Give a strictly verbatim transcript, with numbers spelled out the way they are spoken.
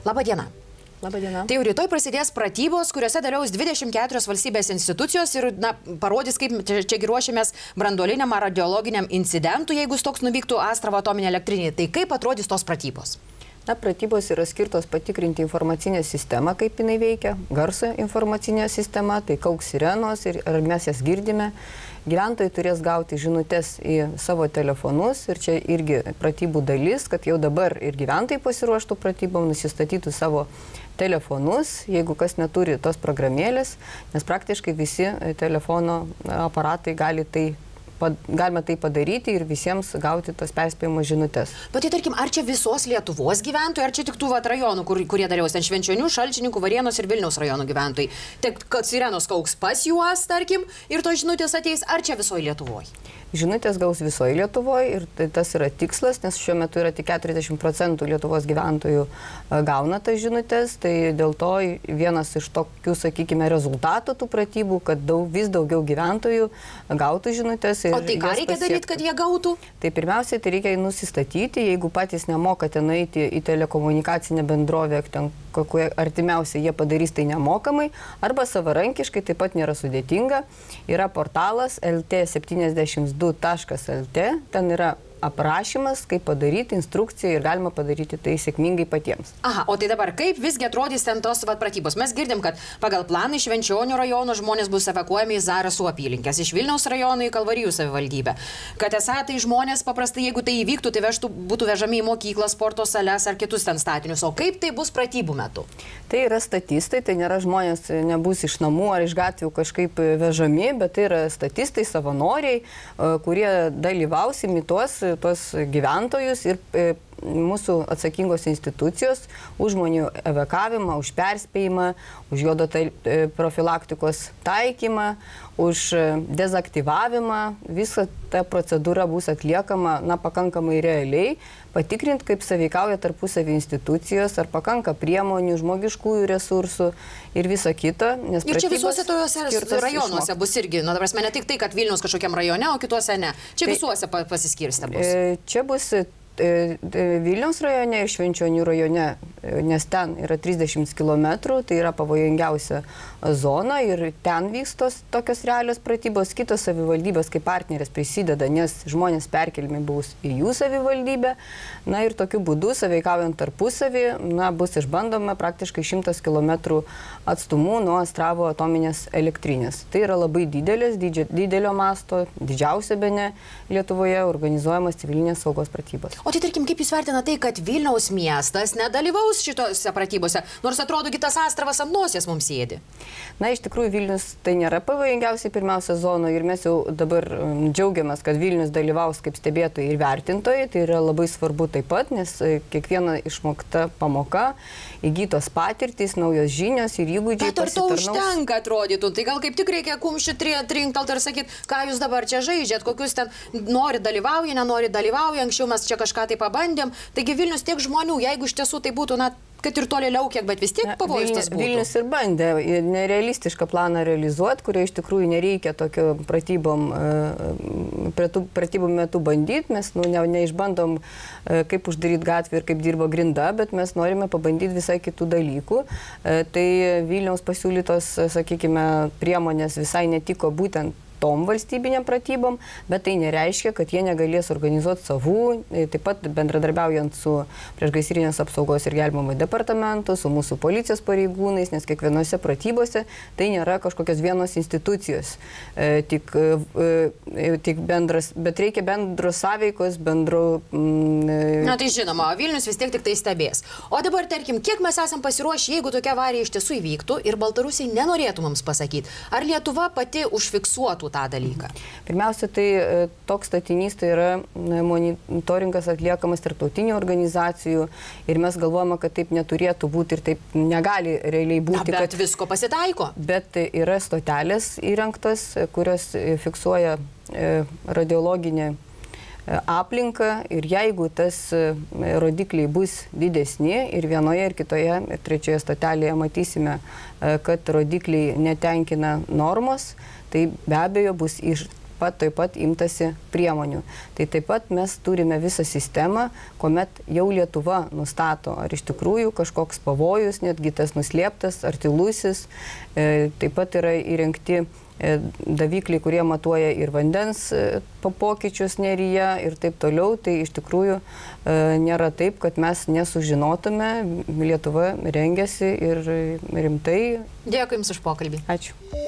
Labą dieną. Labadiena. Tai jau rytoj prasidės pratybos, kuriuose dalyvaus dvidešimt keturios valstybės institucijos ir na, parodys, kaip čia, čiagi ruošiamės branduoliniam ar radiologiniam incidentui, jeigu toks nuvyktų Astravo atominė elektrinė. Tai kaip atrodys tos pratybos? Na, pratybos yra skirtos patikrinti informacinę sistemą, kaip jinai veikia, garso informacinė sistema, tai kauks sirenos ir ar mes jas girdime. Gyventojai turės gauti žinutes į savo telefonus ir čia irgi pratybų dalis, kad jau dabar ir gyventojai pasiruoštų pratybom, nusistatytų savo telefonus, jeigu kas neturi tos programėlės, nes praktiškai visi telefono aparatai gali tai galime tai padaryti ir visiems gauti tos perspėjimo žinutes. Bet tai tarkim, ar čia visos Lietuvos gyventojai, ar čia tik tų vat, rajonų, kur, kurie dalyvaus, ten Švenčionių, Šalčininkų, Varėnos ir Vilniaus rajonų gyventojai? Tik, kad sirenos kauks pas juos, tarkim, ir tos žinutės ateis, ar čia visoje Lietuvoje? Žinutės gaus visoje Lietuvoje ir tai, tas yra tikslas, nes šiuo metu yra tik keturiasdešimt procentų Lietuvos gyventojų gauna tas žinutės, tai dėl to vienas iš tokių, sakykime, rezultatų tų pratybų, kad daug, vis daugiau gyventojų gautų žinutės. O tai ką reikia daryti, kad jie gautų? Tai pirmiausiai, tai reikia nusistatyti, jeigu patys nemokate nueiti į telekomunikacinę bendrovę, ten kokie artimiausiai jie padarys tai nemokamai, arba savarankiškai, taip pat nėra sudėtinga. Yra portalas L T septyniasdešimt du taškas L T, ten yra aprašymas, kaip padaryti, instrukciją ir galima padaryti tai sėkmingai patiems. Aha, o tai dabar kaip visgi atrodys ten tos vat, pratybos? Mes girdim, kad pagal planą iš Švenčionių rajono žmonės bus evakuojami į Zarasų apylinkės, iš Vilniaus rajono į Kalvarijų savivaldybę. Kad esą tai žmonės paprastai, jeigu tai įvyktų, tai vežtų, būtų vežami į mokyklą, sporto sales ar kitus ten statinius. O kaip tai bus pratybų metu? Tai yra statistai, tai nėra žmonės, nebus iš namų ar iš gatvių kažkaip vežami, bet tai yra statistai, savanoriai, kurie dalyvaus, imituos tuos gyventojus ir e, mūsų atsakingos institucijos už žmonių evakavimą, už perspėjimą, už jodo tai, e, profilaktikos taikymą, už dezaktyvavimą. Visa ta procedūra bus atliekama na, pakankamai realiai, patikrint, kaip sąveikauja tarpusavį institucijos, ar pakanka priemonių, žmogiškųjų resursų ir visa kita. Ir čia visuose tojose rajonuose išmok. Bus irgi, na, prasme, ne tik tai, kad Vilniaus kažkokiam rajone, o kituose ne. Čia tai, visuose pasiskirstę bus. E, čia bus Vilniaus rajone ir Švenčionių rajone, nes ten yra trisdešimt kilometrų, tai yra pavojingiausia zona ir ten vykstos tokios realios pratybos. Kitos savivaldybės kaip partnerės prisideda, nes žmonės perkelimi bus į jų savivaldybę. Na ir tokiu būdu, sąveikaujant tarpusavį, na, bus išbandoma praktiškai šimtas kilometrų atstumu nuo Astravo atominės elektrinės. Tai yra labai didelis, didžio, didelio masto, didžiausia bene Lietuvoje organizuojamas civilinės saugos pratybos. O tai tarkim, kaip jūs vertinate tai, kad Vilniaus miestas nedalyvaus šitose pratybose, nors atrodo, kitas Astravas ant nosies mums sėdi? Na, iš tikrųjų, Vilnius tai nėra pavojingiausiai pirmiausia zona ir mes jau dabar džiaugiamės, kad Vilnius dalyvaus kaip stebėtojai ir vertintojai. Tai yra labai svarbu taip pat, nes kiekviena išmokta pamoka, įgytos patirtys, naujos žinios ir įgūdžiai pasitarnaus. Bet ar to užtenka atrodytų? Tai gal kaip tik reikia kumščių trinktalt ir sakyti, ką jūs dabar čia žaidžiat, kokius ten nori dalyvauja, nenori dalyvauja, anksčiau mes čia kažką tai pabandėm. Taigi Vilnius tiek žmonių, jeigu iš tiesų tai būtų, na, kad ir tolėliau kiek, bet vis tiek pavojus tas būtų. Vilnius ir bandė nerealistišką planą realizuoti, kurio iš tikrųjų nereikia tokio pratybom, pratybų metu bandyti. Mes nu, ne, neišbandom, kaip uždaryti gatvę ir kaip dirba grinda, bet mes norime pabandyti visai kitų dalykų. Tai Vilniaus pasiūlytos, sakykime, priemonės visai netiko būtent tom valstybiniam pratybom, bet tai nereiškia, kad jie negalės organizuoti savų, taip pat bendradarbiaujant su priešgaisrinės apsaugos ir gelbėjimo departamentu, su mūsų policijos pareigūnais, nes kiekvienose pratybose tai nėra kažkokios vienos institucijos, e, tik, e, tik bendras, bet reikia bendros sąveikos, bendro... Mm, Na tai žinoma, Vilnius vis tiek tik tai stebės. O dabar, tarkim, kiek mes esam pasiruošę, jeigu tokia avarija iš tiesų įvyktų ir Baltarusiai nenorėtų mums pasakyti, ar Lietuva pati užfiksuotų tą dalyką? Pirmiausia, tai toks statinys tai yra monitoringas atliekamas tarptautinių organizacijų ir mes galvojame, kad taip neturėtų būti ir taip negali realiai būti. Na, bet kad, visko pasitaiko. Bet yra stotelės įrengtos, kurios fiksuoja radiologinę aplinką ir jeigu tas rodikliai bus didesni ir vienoje ir kitoje ir trečioje stotelėje matysime, kad rodikliai netenkina normos, tai be abejo bus iš, pat taip pat imtasi priemonių. Tai taip pat mes turime visą sistemą, kuomet jau Lietuva nustato, ar iš tikrųjų kažkoks pavojus, netgi tas nuslėptas, ar tylusis. Taip pat yra įrengti davikliai, kurie matuoja ir vandens pokyčius neryje ir taip toliau. Tai iš tikrųjų nėra taip, kad mes nesužinotume. Lietuva rengiasi ir rimtai. Dėkui Jums už pokalbį. Ačiū.